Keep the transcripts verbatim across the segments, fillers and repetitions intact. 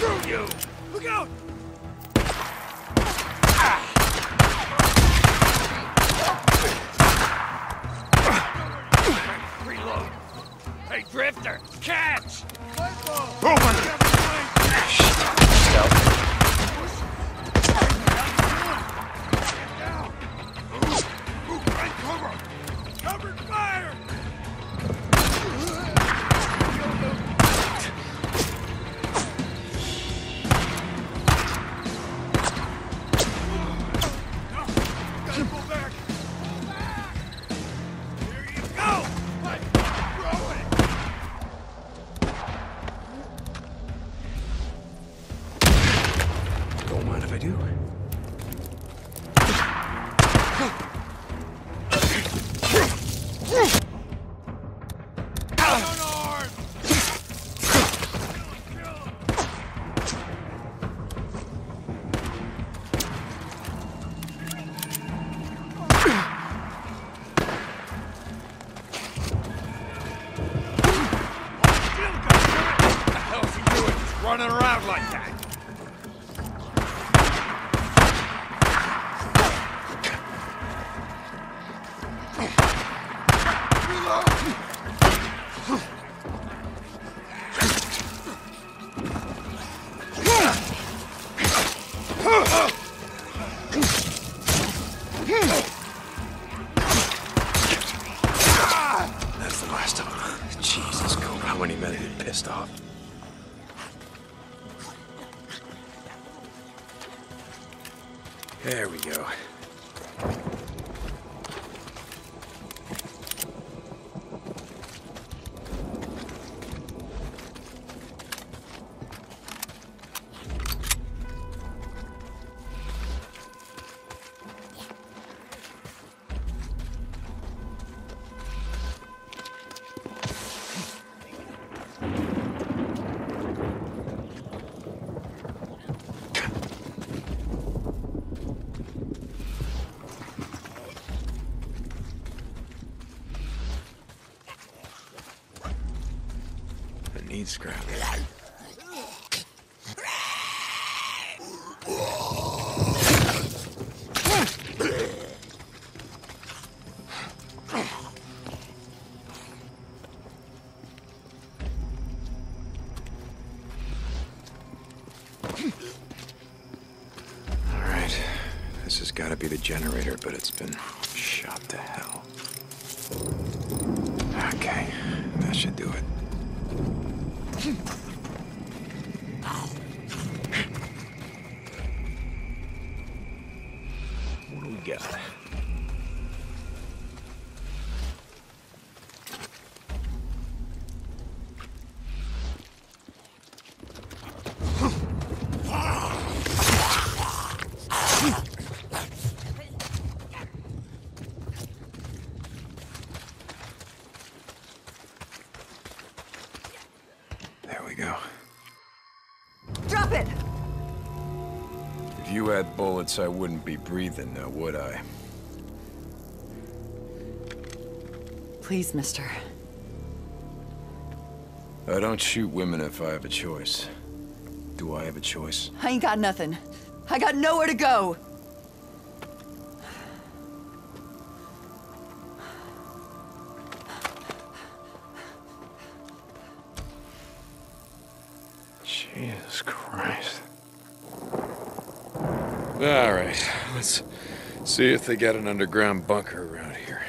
Screw you! Look out! Reload. Hey, Drifter, catch! Roman! Cover fire! Gotta pull back! Pull back! Here you go! Like, throw it! Don't mind if I do. Running around like that. That's the last of them. Jesus, Cope, how many men have you pissed off? There we go. Need scrap. All right, this has got to be the generator, but it's been shot to hell. Okay, that should do it. What do we got? There we go. Drop it! If you had bullets, I wouldn't be breathing now, would I? Please, mister. I don't shoot women if I have a choice. Do I have a choice? I ain't got nothing. I got nowhere to go. Jesus Christ. All right, let's see if they got an underground bunker around here.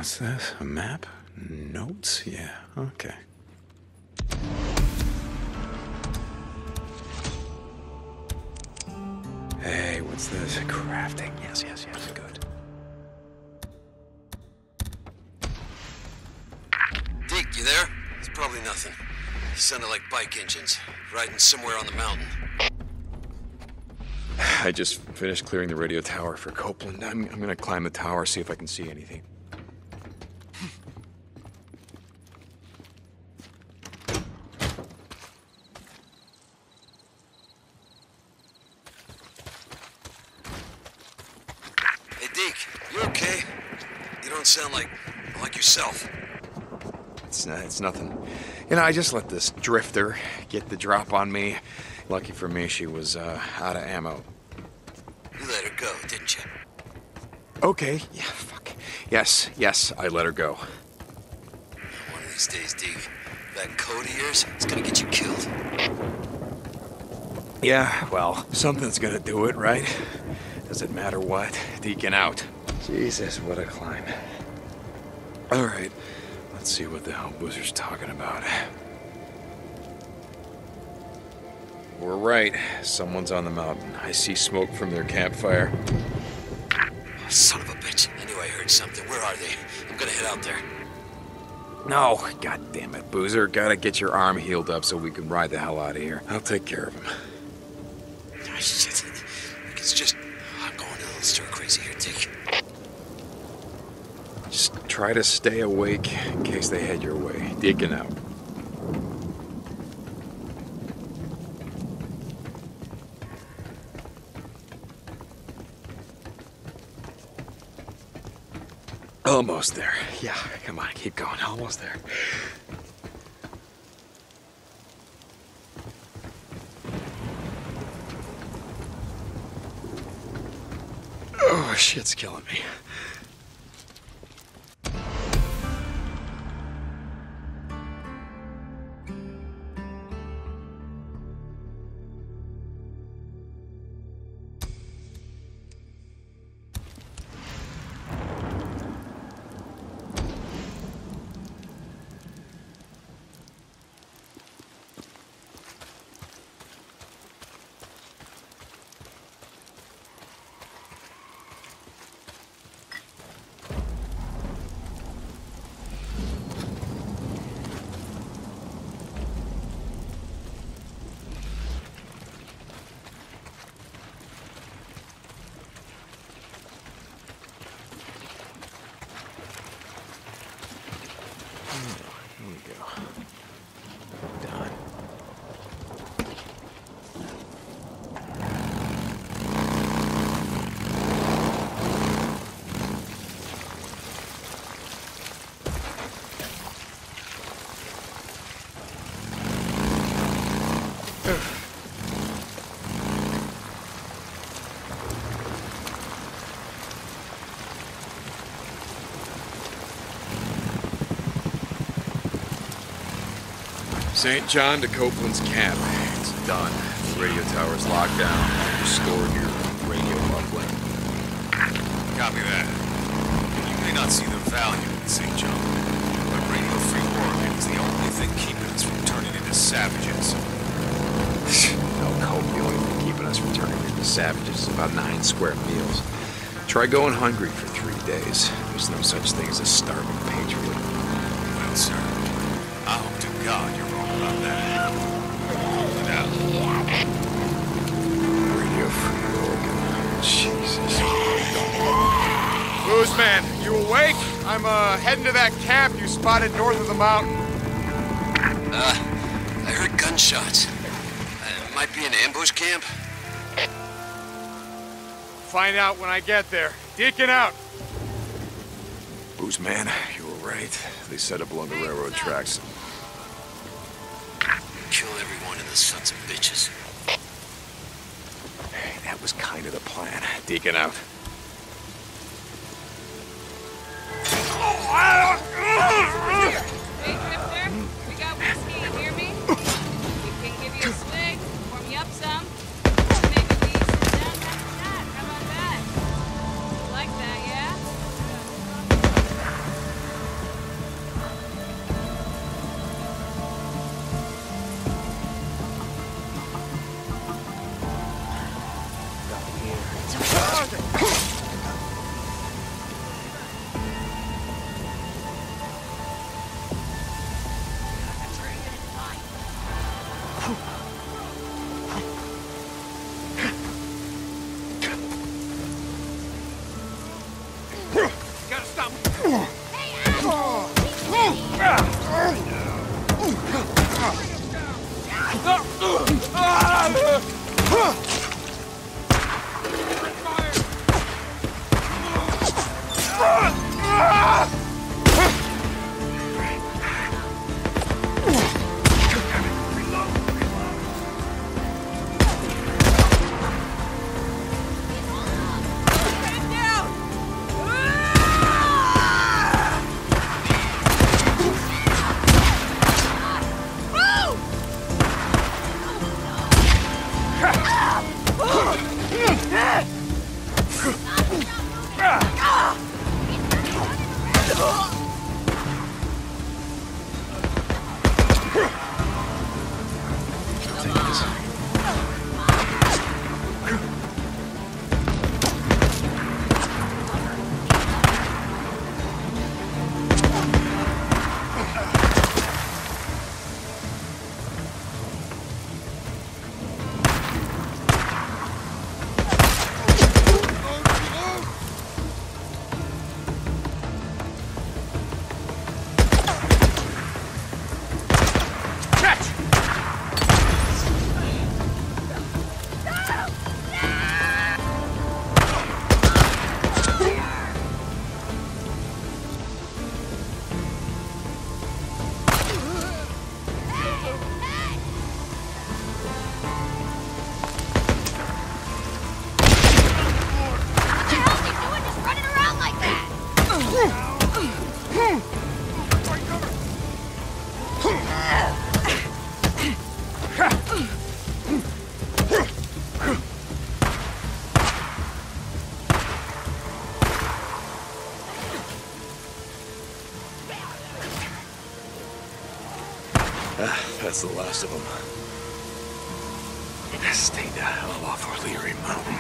What's this? A map? Notes? Yeah, okay. Hey, what's this? Crafting. Yes, yes, yes, good. Deke, you there? It's probably nothing. You sounded like bike engines, riding somewhere on the mountain. I just finished clearing the radio tower for Copeland. I'm, I'm gonna climb the tower, see if I can see anything. Hey, Deke, you okay? You don't sound like... like yourself. It's, uh, it's nothing. You know, I just let this drifter get the drop on me. Lucky for me, she was uh, out of ammo. You let her go, didn't you? Okay, yeah, fuck. Yes, yes, I let her go. One of these days, Deke, that code of yours is gonna get you killed. Yeah, well, something's gonna do it, right? Doesn't matter what. Deacon out. Jesus, what a climb. All right, let's see what the hell Boozer's talking about. We're right. Someone's on the mountain. I see smoke from their campfire. Son of a bitch. I knew I heard something. Where are they? I'm gonna head out there. No, god damn it, Boozer. Gotta get your arm healed up so we can ride the hell out of here. I'll take care of him. Oh, shit. It's just... I'm going a little stir-crazy here, Dick. Just try to stay awake in case they head your way. Deacon out. Almost there. Yeah, come on, keep going. Almost there. Oh, shit's killing me. Here we go. Done. Saint John to Copeland's camp. It's done. The radio tower's locked down. Restored your radio uplink. Copy that. You may not see the value in Saint John, but radio-free Oregon is the only thing keeping us from turning into savages. No, Cope, the only thing keeping us from turning into savages is about nine square meals. Try going hungry for three days. There's no such thing as a starving patriot. Well, sir, I hope to God you're wrong about that. Hold it out. Radio free Oregon. Jesus. Boozman, you awake? I'm, uh, heading to that camp you spotted north of the mountain. Uh, I heard gunshots. Uh, it might be an ambush camp. Find out when I get there. Deacon out. Boozman, you were right. They set up along the railroad tracks. Kill every one of the sons of bitches. Hey, that was kind of the plan. Deacon out. Hey, Drifter, we got whiskey, you hear me? We can give you a swig, warm you up some. Maybe we sit down and have a chat. How about that? You like that, yeah? That's the last of them. Stay the hell off O'Leary Mountain.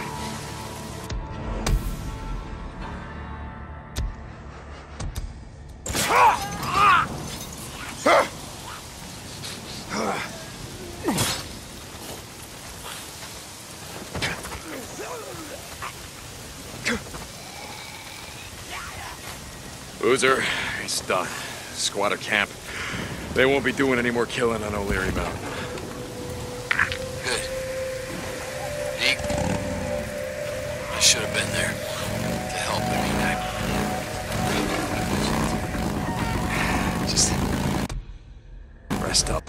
Boozer, it's done. Squatter camp. They won't be doing any more killing on O'Leary Mountain. Good. Deke, I should have been there to help. I mean, I... Just... Rest up.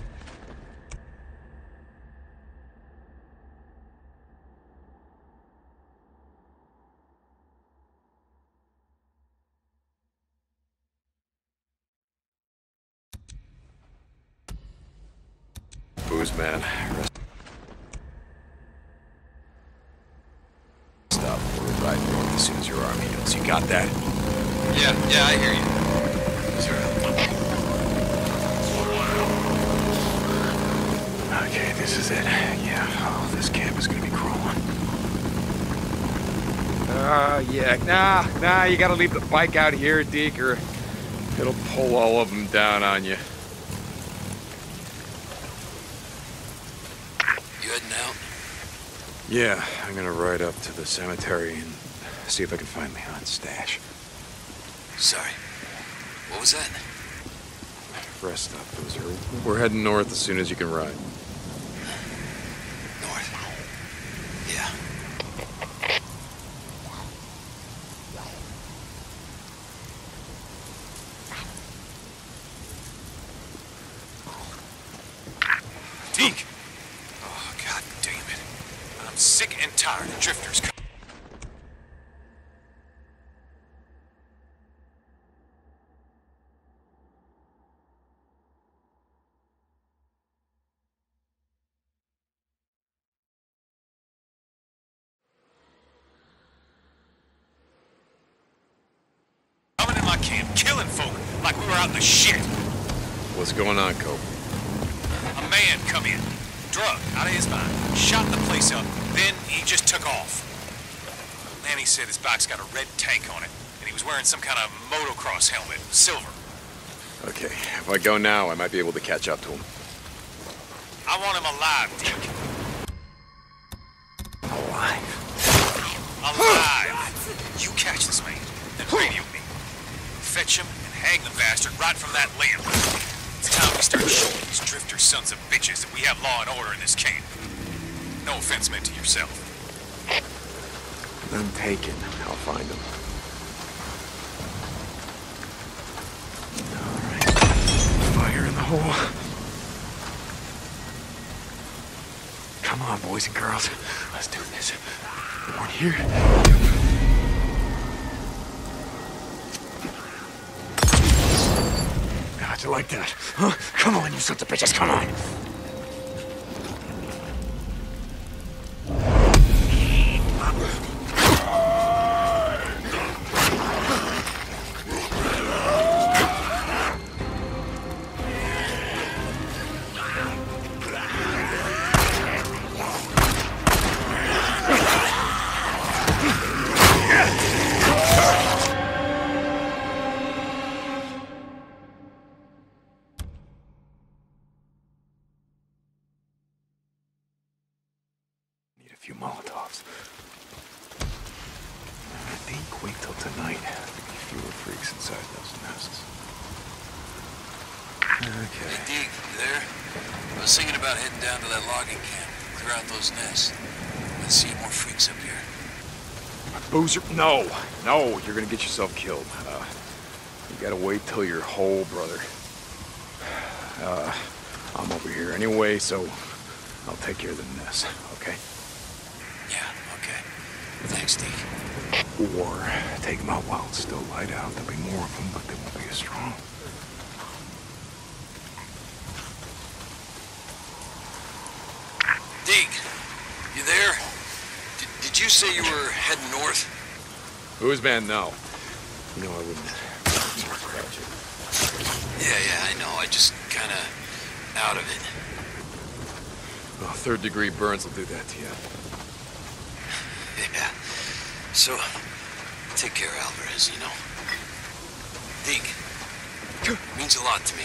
Booze, man. Rest up. We're riding north as soon as your army heals. You got that? Yeah, yeah, I hear you. Okay, this is it. Yeah, oh, this camp is gonna be crawling. Uh, yeah, nah, nah, you gotta leave the bike out here, Deke, or it'll pull all of them down on you. You heading out? Yeah, I'm gonna ride up to the cemetery and see if I can find my aunt's stash. Sorry. What was that? Rest up, Boozer. We're heading north as soon as you can ride. North. Yeah. Deke! Oh, god damn it. I'm sick and tired of drifters. Coming in my camp, killing folk like we were out in the shit. What's going on, Cope? A man come in, drug out of his mind, shot the place up, then he just took off. Manny said his bike's got a red tank on it, and he was wearing some kind of motocross helmet, silver. Okay, if I go now, I might be able to catch up to him. I want him alive, Deke. Alive? Alive! You catch this man, then radio me. Fetch him and hang the bastard right from that limb. It's time we start showing these drifter sons of bitches that we have law and order in this camp. No offense meant to yourself. I'm taken. I'll find them. All right. Fire in the hole. Come on, boys and girls. Let's do this. One here. How'd you like that? Huh? Come on, you sons of bitches, come on! Need a few Molotovs. I think wait till tonight. There'll be fewer freaks inside those nests. Okay. Hey, Deke, you there? I was thinking about heading down to that logging camp, clear out those nests. Let's see more freaks up here. Boozer, no, no, you're gonna get yourself killed. Uh, you gotta wait till you're whole, brother. Uh, I'm over here anyway, so I'll take care of the nest, okay? Yeah, okay. Thanks, Deke. Or take them out while it's still light out. There'll be more of them, but they won't be as strong. Deke, you there? Did, did you say you were heading north? Who's man? No. No, I wouldn't. Yeah, yeah, I know. I just kind of out of it. Well, third degree burns will do that to you. Yeah. So, take care of Alvarez, you know. Deke, means a lot to me.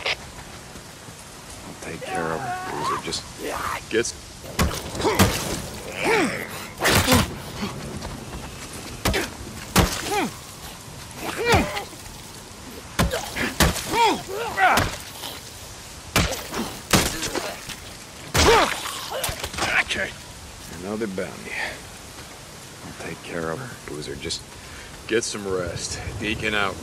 I'll take care of her. Boozer just gets. Okay. Another bounty. I'll take care of her. Boozer, just get some rest. Deacon out.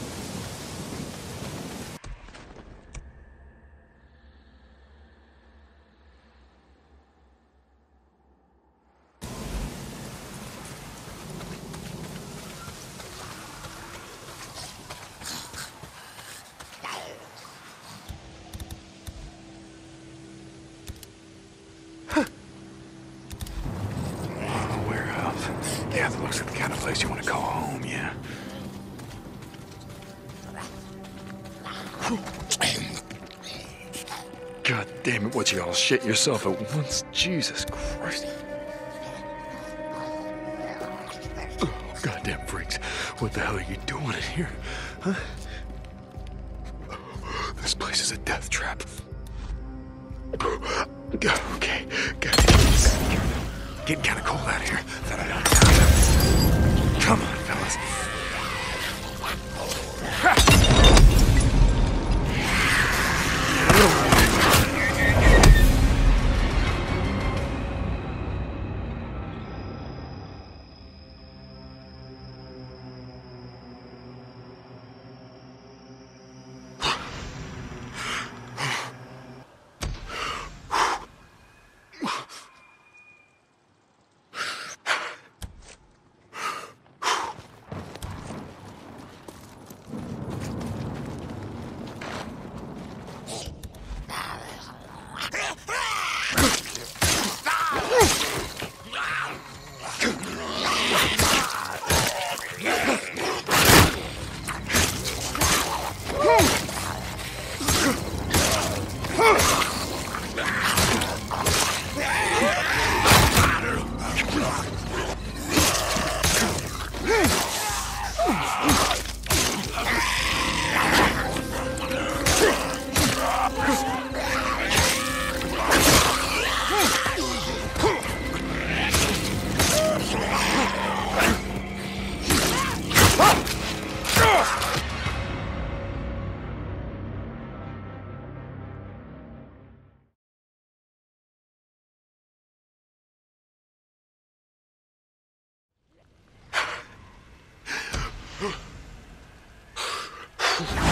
Yeah, that looks like the kind of place you want to call home, yeah. God damn it, what you all shit yourself at once? Jesus Christ. Oh, goddamn freaks. What the hell are you doing in here? Huh? This place is a death trap. Okay, gotta get getting kind of cold out here. Thought I'd untie. Come on, fellas. Whew.